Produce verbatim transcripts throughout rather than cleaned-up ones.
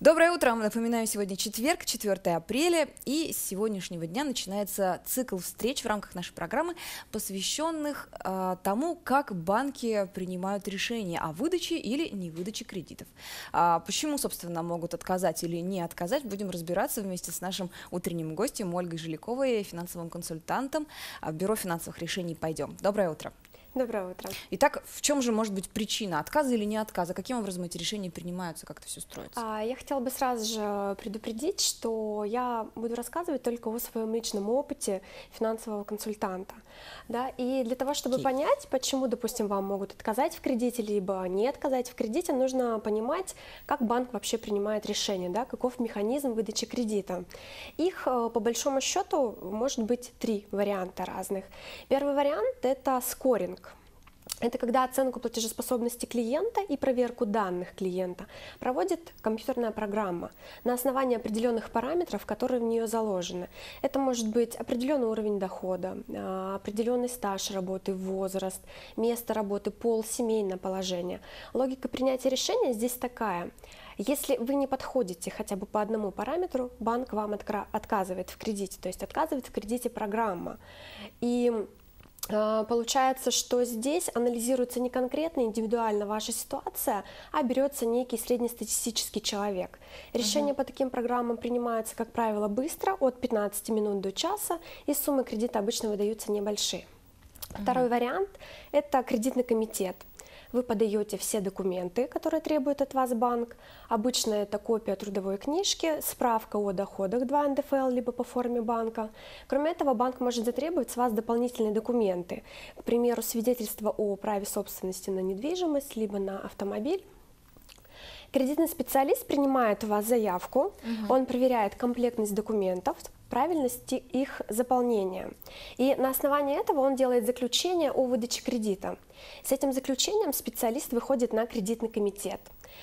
Доброе утро! Напоминаю, сегодня четверг, четвёртое апреля, и с сегодняшнего дня начинается цикл встреч в рамках нашей программы, посвященных э, тому, как банки принимают решения о выдаче или невыдаче кредитов. А почему, собственно, могут отказать или не отказать, будем разбираться вместе с нашим утренним гостем Ольгой Жиляковой, финансовым консультантом Бюро финансовых решений «Пойдем». Доброе утро! Доброе утро. Итак, в чем же может быть причина отказа или не отказа? Каким образом эти решения принимаются, как это все строится? А, я хотела бы сразу же предупредить, что я буду рассказывать только о своем личном опыте финансового консультанта. Да? И для того, чтобы Okay. понять, почему, допустим, вам могут отказать в кредите, либо не отказать в кредите, нужно понимать, как банк вообще принимает решение, да? Каков механизм выдачи кредита. Их, по большому счету, может быть три варианта разных. Первый вариант – это скоринг. Это когда оценку платежеспособности клиента и проверку данных клиента проводит компьютерная программа на основании определенных параметров, которые в нее заложены. Это может быть определенный уровень дохода, определенный стаж работы, возраст, место работы, пол, семейное положение. Логика принятия решения здесь такая. Если вы не подходите хотя бы по одному параметру, банк вам отказывает в кредите, то есть отказывает в кредите программа. И получается, что здесь анализируется не конкретно, индивидуально ваша ситуация, а берется некий среднестатистический человек. Решения uh-huh. по таким программам принимаются, как правило, быстро, от пятнадцати минут до часа, и суммы кредита обычно выдаются небольшие. Uh-huh. Второй вариант – это кредитный комитет. Вы подаете все документы, которые требует от вас банк. Обычно это копия трудовой книжки, справка о доходах два эн дэ эф эл, либо по форме банка. Кроме этого, банк может затребовать с вас дополнительные документы. К примеру, свидетельство о праве собственности на недвижимость, либо на автомобиль. Кредитный специалист принимает у вас заявку, угу. он проверяет комплектность документов, правильности их заполнения. И на основании этого он делает заключение о выдаче кредита. С этим заключением специалист выходит на кредитный комитет.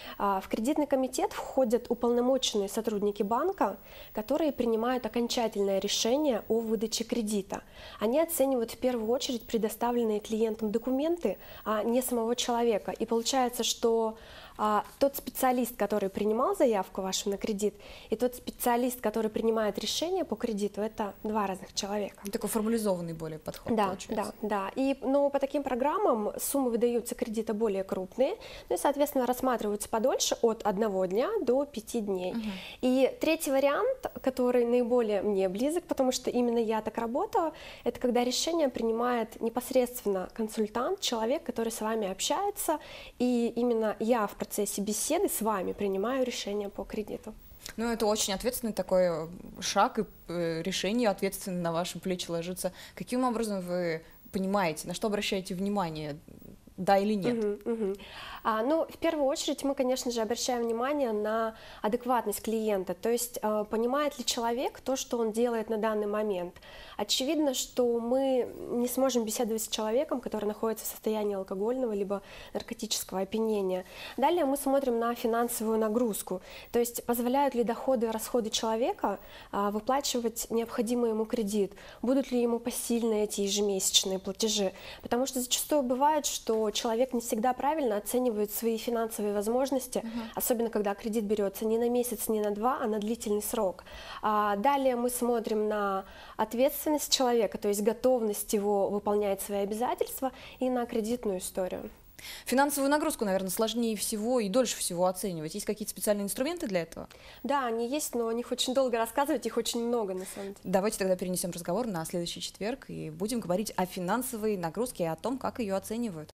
В кредитный комитет входят уполномоченные сотрудники банка, которые принимают окончательное решение о выдаче кредита. Они оценивают в первую очередь предоставленные клиентам документы, а не самого человека. И получается, что а, тот специалист, который принимал заявку вашу на кредит, и тот специалист, который принимает решение по кредиту, это два разных человека. Такой формализованный более подход да, получается. Да, да. И, но по таким программам суммы выдаются кредита более крупные, ну и, соответственно, рассматриваются подольше, от одного дня до пяти дней. Угу. И третий вариант, который наиболее мне близок, потому что именно я так работаю, это когда решение принимает непосредственно консультант, человек, который с вами общается, и именно я в процессе беседы с вами принимаю решение по кредиту. Ну, это очень ответственный такой шаг, и решение ответственно на ваши плечи ложится. Каким образом вы понимаете, на что обращаете внимание? Да или нет? Uh-huh, uh-huh. А, ну, в первую очередь мы, конечно же, обращаем внимание на адекватность клиента, то есть а, понимает ли человек то, что он делает на данный момент. Очевидно, что мы не сможем беседовать с человеком, который находится в состоянии алкогольного либо наркотического опьянения. Далее мы смотрим на финансовую нагрузку, то есть позволяют ли доходы и расходы человека а, выплачивать необходимый ему кредит, будут ли ему посильны эти ежемесячные платежи, потому что зачастую бывает, что человек не всегда правильно оценивает свои финансовые возможности, uh-huh. особенно когда кредит берется не на месяц, не на два, а на длительный срок. А далее мы смотрим на ответственность человека, то есть готовность его выполнять свои обязательства, и на кредитную историю. Финансовую нагрузку, наверное, сложнее всего и дольше всего оценивать. Есть какие-то специальные инструменты для этого? Да, они есть, но о них очень долго рассказывать, их очень много на самом деле. Давайте тогда перенесем разговор на следующий четверг и будем говорить о финансовой нагрузке и о том, как ее оценивают.